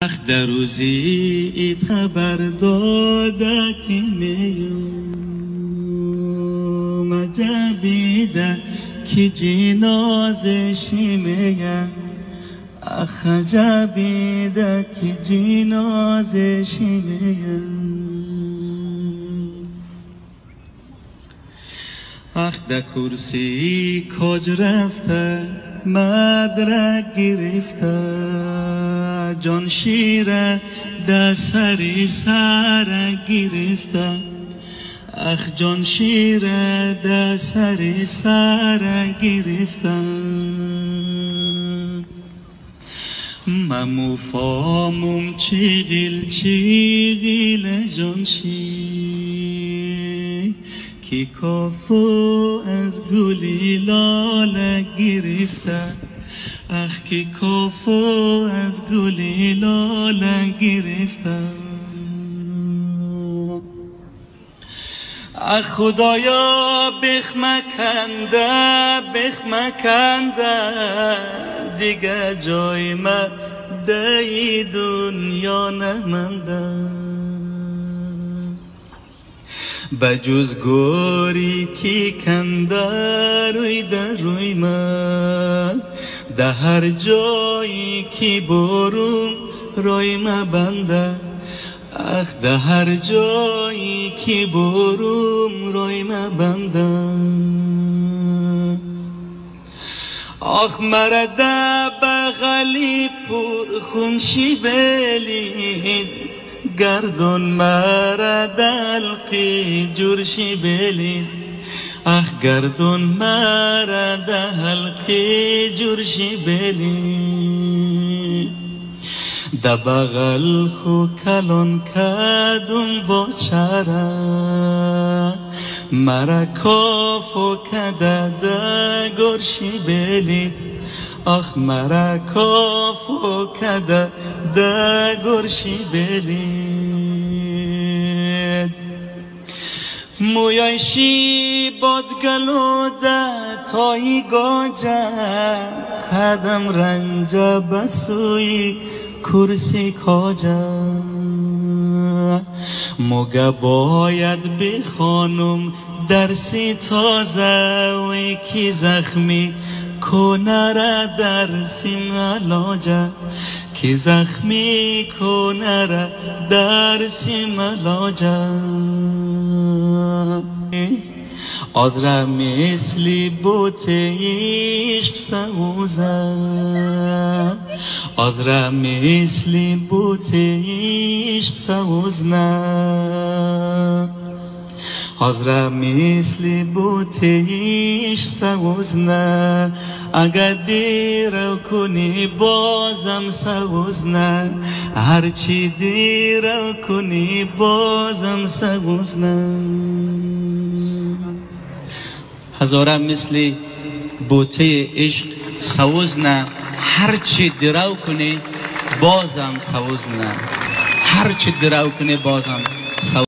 در روزی ایت خبر داده که میوم عجبیده که جنازشی میگن اخ عجبیده که جنازشی میگن اخ در کرسی کج رفته مدرک گرفته جان شیره در سری سر گرفته اخ جان شیره در سری سر گرفته ممو فامم چیغیل جان شیر کی کافو از گلی لاله گرفته اخ کی کافو از گلی لاله گرفته اخ خدایا بخمکنده دیگه جای من دی دنیا نمانده بجز گوری کی کنده روی در روی من ده هر جایی کی بروم روی ما بنده اخ ده هر جایی کی بروم روی ما بنده آخ مرده بغلی پر خونشی بلید گردون مرد حلقی جرشی بلید اخ گردون مرد حلقی جرشی بلید ده بغل خو کلون کدون با چره مرا کافو کده ده گرشی بلید آخ مرا کافو کده ده گرشی بلید مویایشی بادگلو ده تایی گاجه خدم رنجه بسوی کرسی کاجه موگه باید بخوانم درسی تازه وی کی زخمی کنه را درسی ملاجه کی زخمی کنه را درسی ملاجه آزره مثلی بوت عشق سوزه آزره مثلی بوت عشق سوزنه آزره مثلی بوت عشق سوزنه اگر دیرو کنی بازم سوزنه هرچی دیرو کنی بازم سوزنه هزاره مثل بوته عشق سوزنه هرچی درو کنی بازم سوزنه هرچی درو کنی بازم